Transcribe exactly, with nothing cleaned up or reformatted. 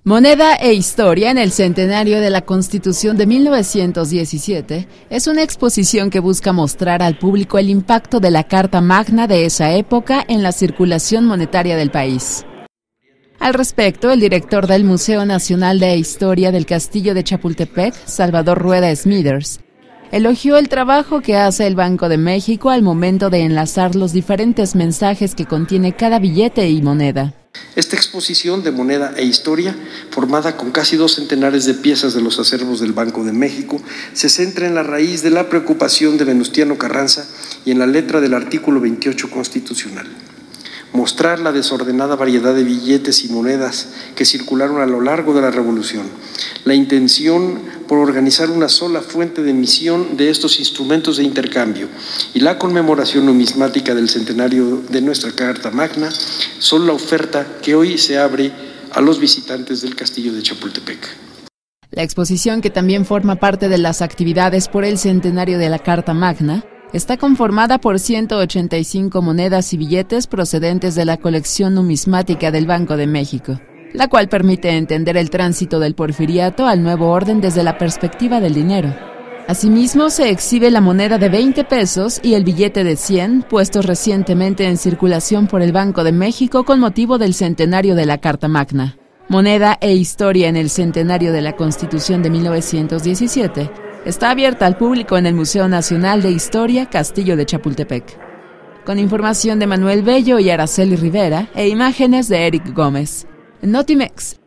Moneda e historia en el centenario de la Constitución de mil novecientos diecisiete es una exposición que busca mostrar al público el impacto de la Carta Magna de esa época en la circulación monetaria del país. Al respecto, el director del Museo Nacional de Historia del Castillo de Chapultepec, Salvador Rueda Smithers, elogió el trabajo que hace el Banco de México al momento de enlazar los diferentes mensajes que contiene cada billete y moneda. Esta exposición de moneda e historia, formada con casi dos centenares de piezas de los acervos del Banco de México, se centra en la raíz de la preocupación de Venustiano Carranza y en la letra del artículo veintiocho constitucional. Mostrar la desordenada variedad de billetes y monedas que circularon a lo largo de la Revolución, la intención por organizar una sola fuente de emisión de estos instrumentos de intercambio y la conmemoración numismática del centenario de nuestra Carta Magna son la oferta que hoy se abre a los visitantes del Castillo de Chapultepec. La exposición, que también forma parte de las actividades por el centenario de la Carta Magna, está conformada por ciento ochenta y cinco monedas y billetes procedentes de la colección numismática del Banco de México, la cual permite entender el tránsito del porfiriato al nuevo orden desde la perspectiva del dinero. Asimismo, se exhibe la moneda de veinte pesos y el billete de cien, puestos recientemente en circulación por el Banco de México con motivo del centenario de la Carta Magna. Moneda e historia en el centenario de la Constitución de mil novecientos diecisiete está abierta al público en el Museo Nacional de Historia Castillo de Chapultepec. Con información de Manuel Bello y Araceli Rivera e imágenes de Eric Gómez. Notimex.